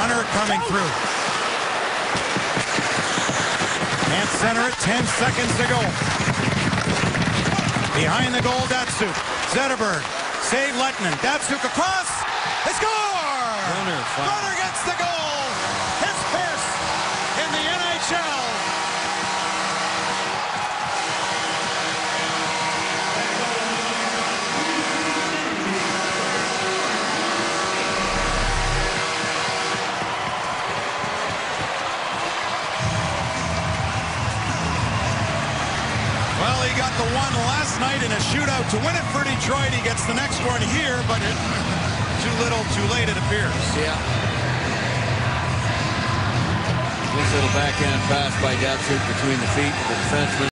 Brunner coming through. Can't center it. 10 seconds to go. Behind the goal, Datsyuk. Zetterberg. Save Lehtonen. Datsyuk across. They score! Brunner gets the goal. His first in the NHL. Well, he got the one last night in a shootout to win it for Detroit. He gets the next one here, but too little, too late, it appears. Yeah. Nice little backhand pass by Datsyuk between the feet of the defenseman.